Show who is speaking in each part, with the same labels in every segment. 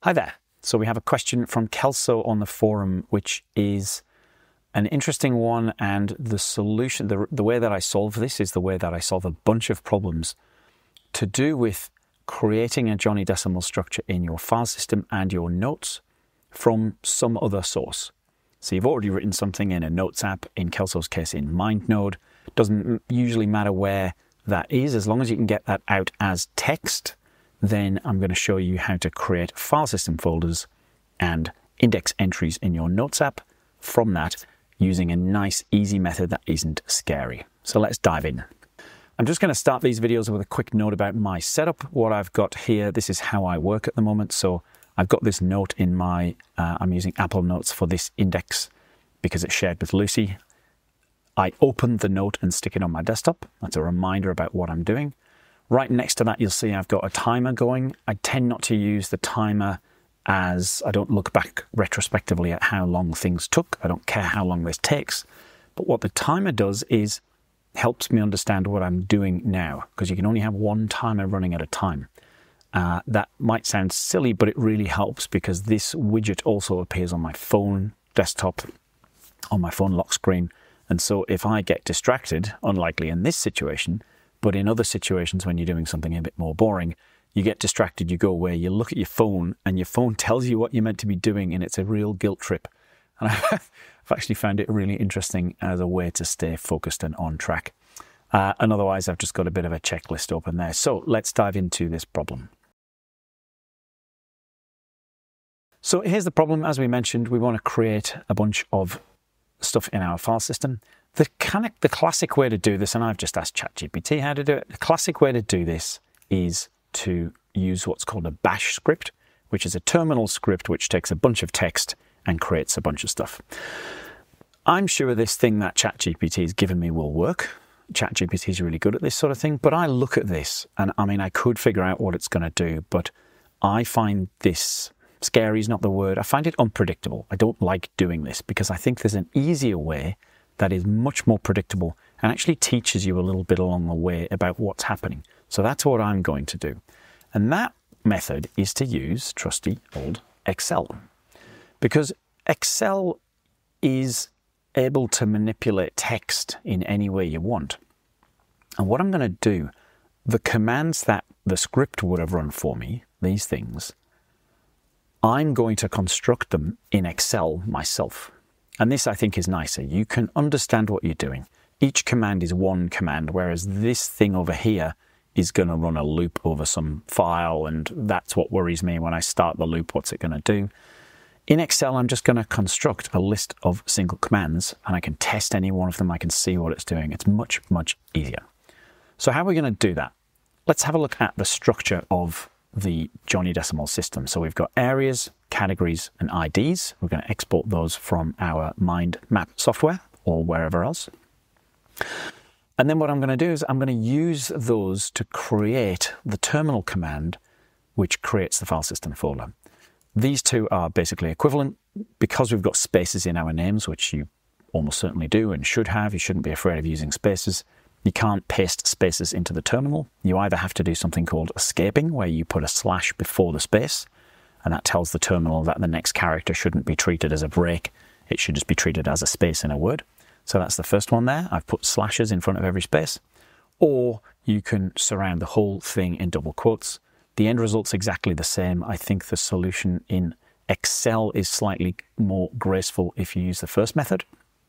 Speaker 1: Hi there. So we have a question from Kelso on the forum, which is an interesting one, and the solution, the way that I solve this is the way that I solve a bunch of problems to do with creating a Johnny.Decimal structure in your file system and your notes from some other source. So you've already written something in a notes app, in Kelso's case in MindNode. Doesn't usually matter where that is, as long as you can get that out as text. Then I'm going to show you how to create file system folders and index entries in your Notes app from that using a nice, easy method that isn't scary. So let's dive in. I'm just going to start these videos with a quick note about my setup. What I've got here, this is how I work at the moment. So I've got this note in my, I'm using Apple Notes for this index because it's shared with Lucy. I open the note and stick it on my desktop. That's a reminder about what I'm doing. Right next to that, you'll see I've got a timer going. I tend not to use the timer as I don't look back retrospectively at how long things took. I don't care how long this takes. But what the timer does is helps me understand what I'm doing now, because you can only have one timer running at a time. That might sound silly, but it really helps because this widget also appears on my phone desktop, on my phone lock screen. And so if I get distracted, unlikely in this situation, but in other situations when you're doing something a bit more boring, you get distracted, you go away, you look at your phone, and your phone tells you what you're meant to be doing, and it's a real guilt trip. And I've actually found it really interesting as a way to stay focused and on track. And otherwise, I've just got a bit of a checklist open there. So let's dive into this problem. So here's the problem. As we mentioned, we want to create a bunch of stuff in our file system. The classic way to do this, and I've just asked Chat GPT how to do it, the classic way to do this is to use what's called a bash script, which is a terminal script which takes a bunch of text and creates a bunch of stuff. I'm sure this thing that Chat GPT has given me will work. Chat GPT is really good at this sort of thing, but I look at this and I mean, I could figure out what it's going to do, but I find this, scary is not the word, I find it unpredictable. I don't like doing this because I think there's an easier way that is much more predictable and actually teaches you a little bit along the way about what's happening. So that's what I'm going to do. And that method is to use trusty old Excel. Because Excel is able to manipulate text in any way you want. And what I'm going to do, the commands that the script would have run for me, these things, I'm going to construct them in Excel myself. And this, I think, is nicer. You can understand what you're doing. Each command is one command, whereas this thing over here is going to run a loop over some file, and that's what worries me when I start the loop. What's it going to do? In Excel, I'm just going to construct a list of single commands, and I can test any one of them. I can see what it's doing. It's much, much easier. So how are we going to do that? Let's have a look at the structure of the Johnny.Decimal system. So we've got areas, categories, and IDs. We're going to export those from our mind map software or wherever else. And then what I'm going to do is I'm going to use those to create the terminal command, which creates the file system folder. These two are basically equivalent because we've got spaces in our names, which you almost certainly do and should have. You shouldn't be afraid of using spaces. You can't paste spaces into the terminal. You either have to do something called escaping, where you put a slash before the space, and that tells the terminal that the next character shouldn't be treated as a break. It should just be treated as a space in a word. So that's the first one there. I've put slashes in front of every space. Or you can surround the whole thing in double quotes. The end result's exactly the same. I think the solution in Excel is slightly more graceful if you use the first method.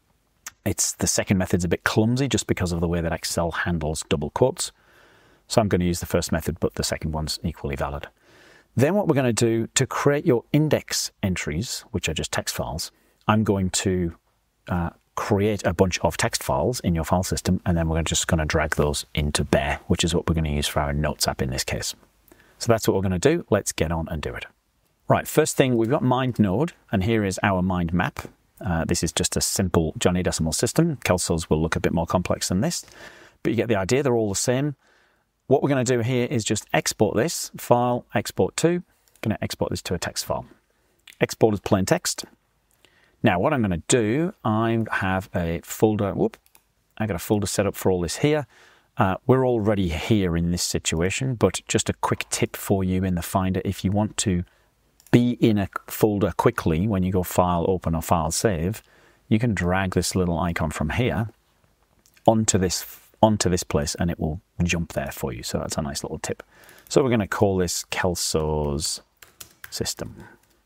Speaker 1: The second method's a bit clumsy just because of the way that Excel handles double quotes. So I'm going to use the first method, but the second one's equally valid. Then what we're going to do to create your index entries, which are just text files, I'm going to create a bunch of text files in your file system, and then we're just going to drag those into Bear, which is what we're going to use for our Notes app in this case. So that's what we're going to do. Let's get on and do it. Right, first thing, we've got MindNode, and here is our mind map. This is just a simple Johnny.Decimal system. Kelso's will look a bit more complex than this, but you get the idea. They're all the same. What we're going to do here is just export this, file, export to. I'm going to export this to a text file. Export as plain text. Now, what I'm going to do, I have a folder. I got a folder set up for all this here. We're already here in this situation, but just a quick tip for you in the Finder, if you want to be in a folder quickly when you go File, Open, or File, Save, you can drag this little icon from here onto this place, and it will jump there for you. So that's a nice little tip. So we're going to call this Kelso's system.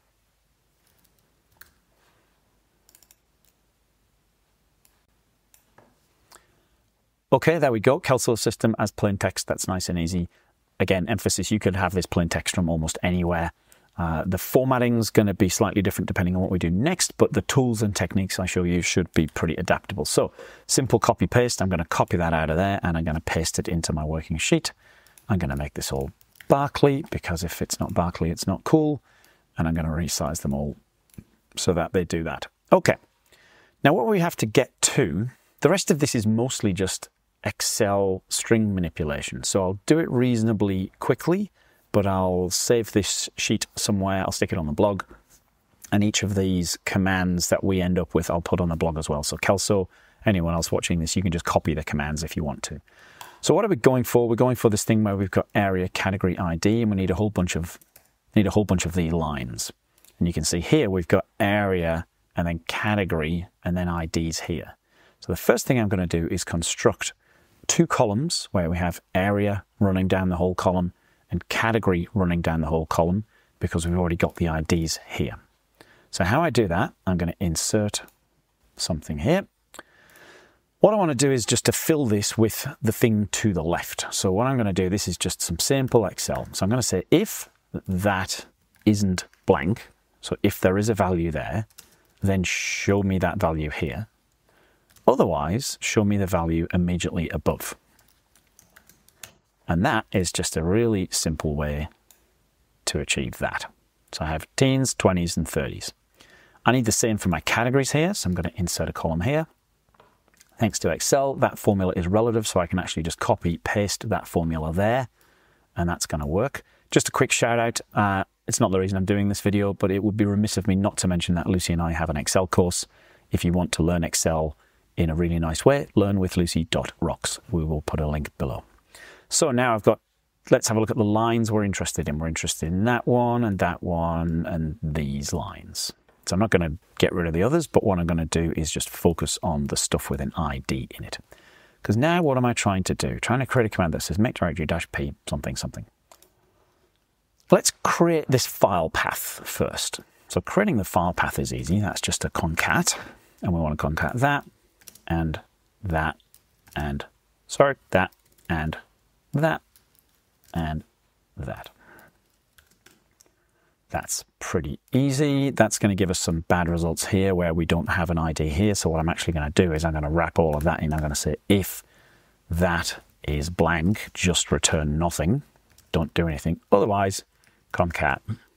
Speaker 1: Okay, there we go. Kelso system as plain text. That's nice and easy. Again, emphasis, you could have this plain text from almost anywhere. The formatting's going to be slightly different depending on what we do next, but the tools and techniques I show you should be pretty adaptable. So simple copy paste. I'm going to copy that out of there and I'm going to paste it into my working sheet. I'm going to make this all Barclay, because if it's not Barclay, it's not cool. And I'm going to resize them all so that they do that. Okay. Now what we have to get to, the rest of this is mostly just Excel string manipulation. So I'll do it reasonably quickly, but I'll save this sheet somewhere. I'll stick it on the blog. And each of these commands that we end up with, I'll put on the blog as well. So Kelso, anyone else watching this, you can just copy the commands if you want to. So what are we going for? We're going for this thing where we've got area, category, ID, and we need a whole bunch of these lines. And you can see here we've got area and then category and then IDs here. So the first thing I'm going to do is construct two columns where we have area running down the whole column and category running down the whole column, because we've already got the IDs here. So how I do that, I'm going to insert something here. What I want to do is just to fill this with the thing to the left. So what I'm going to do, this is just some simple Excel. So I'm going to say if that isn't blank, so if there is a value there, then show me that value here. Otherwise, show me the value immediately above. And that is just a really simple way to achieve that. So I have teens, 20s, and 30s. I need the same for my categories here, so I'm going to insert a column here. Thanks to Excel, that formula is relative, so I can actually just copy, paste that formula there, and that's going to work. Just a quick shout out. It's not the reason I'm doing this video, but it would be remiss of me not to mention that Lucy and I have an Excel course. If you want to learn Excel in a really nice way, learnwithlucy.rocks. We will put a link below. So now I've got, let's have a look at the lines we're interested in. We're interested in that one and these lines. So I'm not going to get rid of the others, but what I'm going to do is just focus on the stuff with an ID in it. Because now what am I trying to do? Trying to create a command that says make directory -p something something. Let's create this file path first. So creating the file path is easy. That's just a concat, and we want to concat that and that and sorry, that and that and that. That's pretty easy. That's going to give us some bad results here where we don't have an ID here. So what I'm actually going to do is I'm going to wrap all of that in. I'm going to say if that is blank, just return nothing. Don't do anything. Otherwise, concat.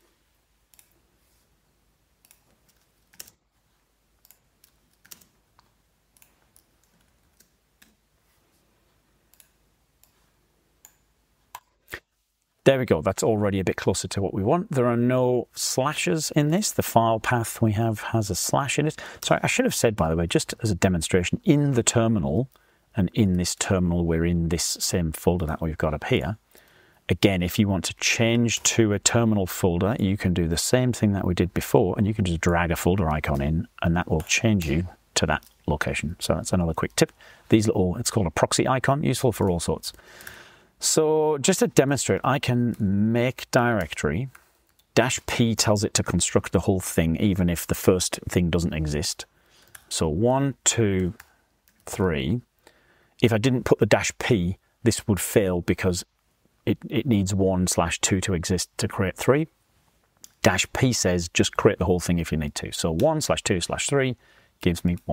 Speaker 1: There we go. That's already a bit closer to what we want. There are no slashes in this. The file path we have has a slash in it. Sorry, I should have said, by the way, just as a demonstration, in the terminal, and in this terminal, we're in this same folder that we've got up here. Again, if you want to change to a terminal folder, you can do the same thing that we did before, and you can just drag a folder icon in, and that will change you to that location. So that's another quick tip. These little, it's called a proxy icon, useful for all sorts. So just to demonstrate, I can make directory. -p tells it to construct the whole thing, even if the first thing doesn't exist. So 1, 2, 3. If I didn't put the -p, this would fail because it needs 1/2 to exist to create 3. -p says just create the whole thing if you need to. So 1/2/3 gives me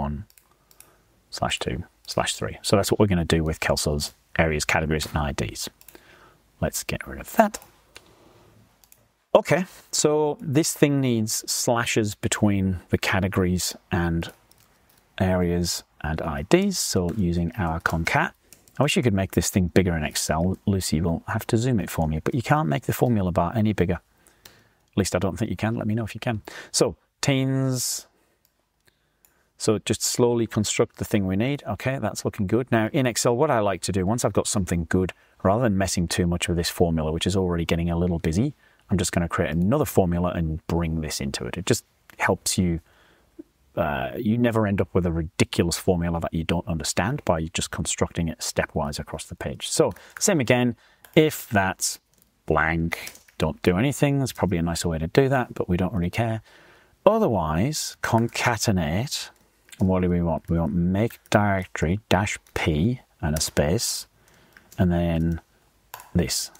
Speaker 1: 1/2/3. So that's what we're going to do with Kelso's areas, categories, and IDs. Let's get rid of that. Okay, so this thing needs slashes between the categories and areas and IDs. So using our concat. I wish you could make this thing bigger in Excel. Lucy will have to zoom it for me, but you can't make the formula bar any bigger. At least I don't think you can. Let me know if you can. So teens. So just slowly construct the thing we need. Okay, that's looking good. Now in Excel, what I like to do, once I've got something good, rather than messing too much with this formula, which is already getting a little busy, I'm just going to create another formula and bring this into it. It just helps you. You never end up with a ridiculous formula that you don't understand by just constructing it stepwise across the page. So same again, if that's blank, don't do anything. That's probably a nicer way to do that, but we don't really care. Otherwise, concatenate. And what do we want? We want make directory -p and a space, and then this.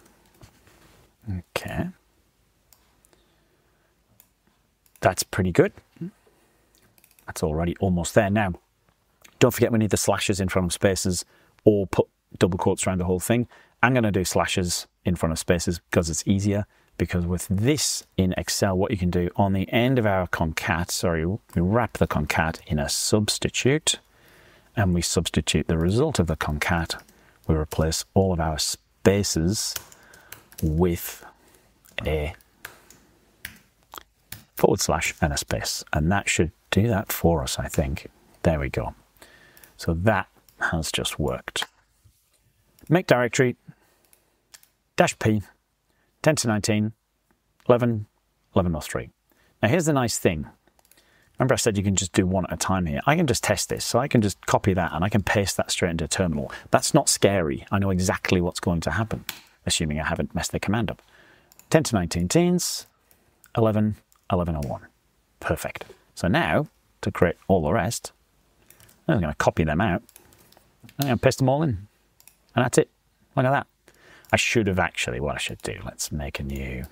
Speaker 1: Okay. That's pretty good. That's already almost there. Now, don't forget we need the slashes in front of spaces, or put double quotes around the whole thing. I'm going to do slashes in front of spaces because it's easier, because with this in Excel, what you can do on the end of our concat, we wrap the concat in a substitute, and we substitute the result of the concat. We replace all of our spaces with a / and a space, and that should do that for us, I think. There we go. So that has just worked. Make directory -p 10 to 19 11 1103. Now here's the nice thing. Remember I said you can just do one at a time here. I can just test this, so I can just copy that and I can paste that straight into a terminal. That's not scary. I know exactly what's going to happen, assuming I haven't messed the command up. 10 to 19 teens, 11 1101. Perfect. So now, to create all the rest, I'm going to copy them out. I'm going to paste them all in. And that's it. Look at that. I should have actually, what I should do, let's make a new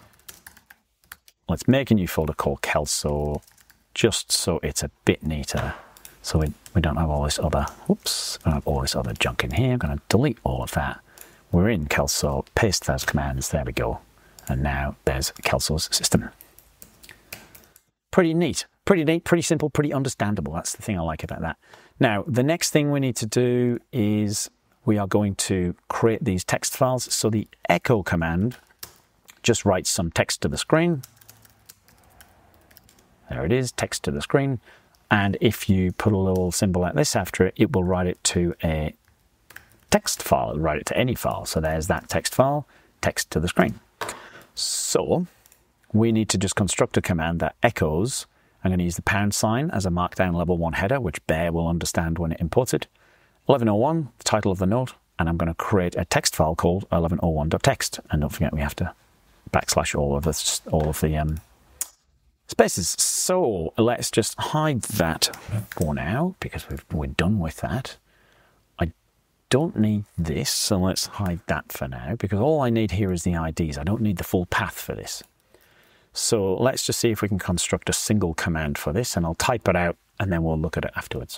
Speaker 1: folder called Kelso, just so it's a bit neater. So we don't have all this other, whoops, we don't have all this other junk in here. I'm going to delete all of that. We're in Kelso, paste those commands, there we go. And now there's Kelso's system. Pretty neat, pretty simple, pretty understandable. That's the thing I like about that. Now, the next thing we need to do is we are going to create these text files. So the echo command just writes some text to the screen. There it is, text to the screen. And if you put a little symbol like this after it, it will write it to a text file, it'll write it to any file. So there's that text file, text to the screen. So we need to just construct a command that echoes. I'm going to use the # as a markdown level 1 header, which Bear will understand when it imports it. 1101, the title of the note, and I'm going to create a text file called 1101.txt. And don't forget we have to / all of the spaces. So let's just hide that for now, because we're done with that. I don't need this, so let's hide that for now, because all I need here is the IDs. I don't need the full path for this. So let's just see if we can construct a single command for this, and I'll type it out and then we'll look at it afterwards.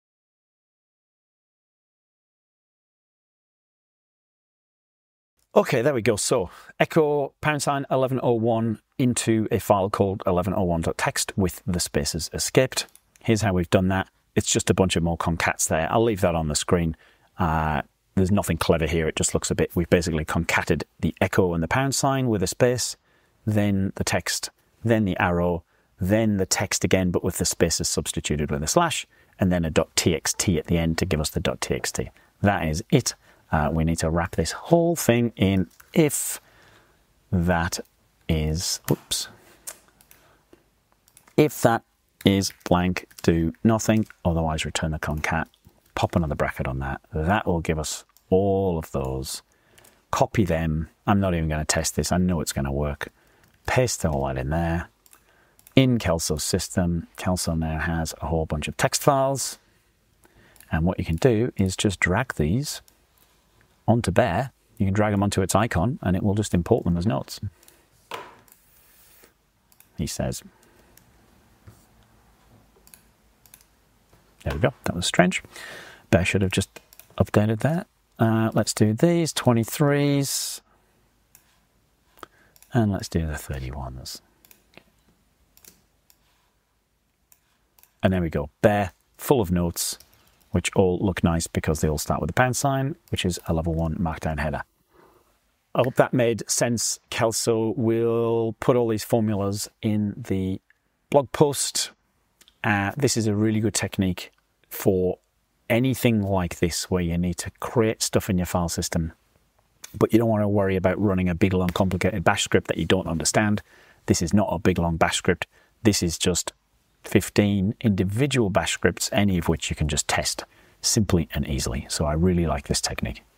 Speaker 1: Okay, there we go. So echo # 1101 into a file called 1101.txt with the spaces escaped. Here's how we've done that. It's just a bunch of more concats there. I'll leave that on the screen. There's nothing clever here. It just looks a bit, we've basically concated the echo and the # with a space, then the text, then the arrow, then the text again, but with the spaces substituted with a /, and then a .txt at the end to give us the .txt. That is it. We need to wrap this whole thing in if that is, oops, if that is blank, do nothing, otherwise return the concat, pop another bracket on that. That will give us all of those. Copy them. I'm not even going to test this. I know it's going to work. Paste all that in there. In Kelso's system, Kelso now has a whole bunch of text files. And what you can do is just drag these onto Bear. You can drag them onto its icon and it will just import them as notes. He says. There we go. That was strange. Bear should have just updated that. Let's do these 23s. And let's do the 31s. And there we go. Bear, full of notes, which all look nice because they all start with the #, which is a level 1 markdown header. I hope that made sense. Kelso will put all these formulas in the blog post. This is a really good technique for anything like this, where you need to create stuff in your file system but you don't want to worry about running a big long complicated bash script that you don't understand. This is not a big long bash script. This is just 15 individual bash scripts, any of which you can just test simply and easily. So I really like this technique.